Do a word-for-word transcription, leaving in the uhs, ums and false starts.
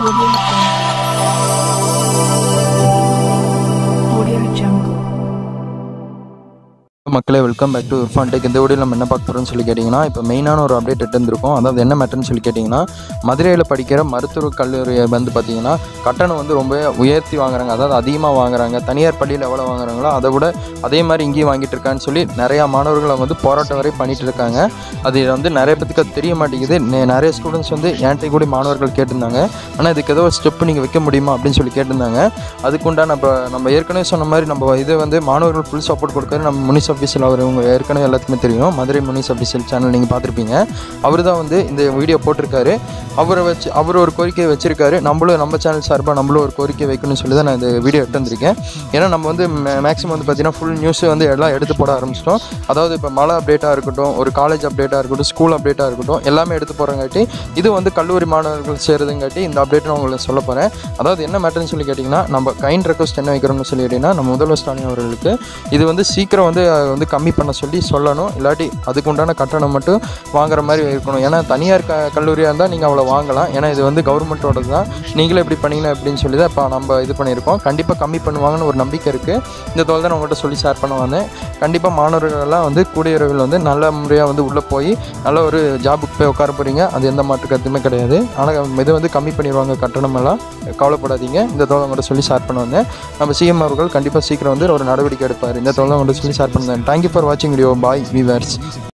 Audio Jungle. மக்களே welcome back to Irfan tech. இந்த வீடியோவில் நம்ம என்ன பார்க்க போகிறோம்னு சொல்லி கேட்டிங்கன்னா, இப்போ மெயினான ஒரு அப்டேட் எடுத்துருக்கோம். அதாவது என்ன மேட்டர்னு சொல்லி கேட்டிங்கன்னா, மதுரையில் படிக்கிற மருத்துவக் கல்லூரியை வந்து பார்த்திங்கன்னா கட்டணம் வந்து ரொம்ப உயர்த்தி வாங்குறாங்க. அதாவது அதிகமாக வாங்குறாங்க. தனியார் பள்ளியில் எவ்வளோ வாங்குறாங்களோ அதை விட அதே மாதிரி இங்கேயும் வாங்கிட்டு இருக்கான்னு சொல்லி நிறையா மாணவர்களை வந்து போராட்டம் வரை பண்ணிகிட்டு இருக்காங்க. அது வந்து நிறைய பேத்துக்கு அது தெரிய மாட்டேங்குது. நிறைய ஸ்டூடெண்ட்ஸ் வந்து என்கிட்ட கூட மாணவர்கள் கேட்டிருந்தாங்க, ஆனால் இதுக்கு ஏதோ ஒரு ஸ்டெப் நீங்கள் வைக்க முடியுமா அப்படின்னு சொல்லி கேட்டிருந்தாங்க. அதுக்குண்டான நம்ம நம்ம ஏற்கனவே சொன்ன மாதிரி நம்ம இது வந்து மாணவர்கள் ஃபுல் சப்போர்ட் கொடுக்குறது நம்ம முனிஸ் அஃபீஷியல். அவர் உங்கள் ஏற்கனவே எல்லாத்துக்குமே தெரியும், மதுரை முனிஸ் அஃபீஷியல் சேனல் நீங்கள் பார்த்துருப்பீங்க. அவர் தான் வந்து இந்த வீடியோ போட்டிருக்காரு. அவரை வச்சு அவர் ஒரு கோரிக்கையை வச்சிருக்காரு. நம்மளும் நம்ம சேனல் சார்பாக நம்மளும் ஒரு கோரிக்கை வைக்கணும்னு சொல்லி தான் நான் இந்த வீடியோ எடுத்து வந்திருக்கேன். ஏன்னா நம்ம வந்து மேக்ஸிமம் வந்து பார்த்திங்கன்னா ஃபுல் நியூஸ் வந்து எல்லாம் எடுத்து போட ஆரம்பிச்சிட்டோம். அதாவது இப்போ மழை அப்டேட்டாக இருக்கட்டும், ஒரு காலேஜ் அப்டேட்டாக இருக்கட்டும், ஸ்கூல் அப்டேட்டாக இருக்கட்டும், எல்லாமே எடுத்து போகிறங்காட்டி இது வந்து கல்லூரி மாணவர்கள் சேருதுங்காட்டி இந்த அப்டேட் நான் உங்களுக்கு சொல்ல போகிறேன். அதாவது என்ன மேட்டர்னு சொல்லி கேட்டிங்கன்னா, நம்ம கைண்ட் ரெக்வஸ்ட் என்ன வைக்கிறோம்னு சொல்லி கேட்டிங்கன்னா, நம்ம முதல்வர் ஸ்டாலின் அவர்களுக்கு இது வந்து சீக்கிரம் வந்து வந்து கம்மி பண்ண சொல்லி சொல்லணும். இல்லாட்டி அதுக்கு உண்டான கட்டணம் மட்டும் வாங்குற மாதிரி இருக்கணும். ஏன்னா தனியார் க கல்லூரியாக இருந்தால் நீங்கள் அவ்வளோ வாங்கலாம். ஏன்னா இது வந்து கவர்மெண்ட்டோட தான். நீங்களே எப்படி பண்ணிங்கன்னா அப்படின்னு சொல்லி தான் இப்போ நம்ம இது பண்ணியிருக்கோம். கண்டிப்பாக கம்மி பண்ணுவாங்கன்னு ஒரு நம்பிக்கை இருக்குது. இந்த தோல் தான் நான் உங்கள்கிட்ட சொல்லி ஷேர் பண்ண வந்தேன். கண்டிப்பாக மாணவர்களெல்லாம் வந்து கூடிய விரைவில் வந்து நல்ல முறையாக வந்து உள்ளே போய் நல்ல ஒரு ஜாபுக்கு போய் உட்கார போகிறீங்க. அது எந்த மாற்று கருத்துமே கிடையாது. ஆனால் இது வந்து கம்மி பண்ணிடுவாங்க கட்டணமெல்லாம், கவலைப்படாதீங்க. இந்த தோல் உங்கள்கிட்ட சொல்லி ஷேர் பண்ண வந்தேன். நம்ம சிஎம் அவர்கள் கண்டிப்பாக சீக்கிரம் வந்து ஒரு நடவடிக்கை எடுப்பார். இந்த தோல் உங்கள்கிட்ட சொல்லி ஷேர் பண்ணுவேன். தேங்க்யூ ஃபார் வாட்சிங் வீடியோ. Bye viewers.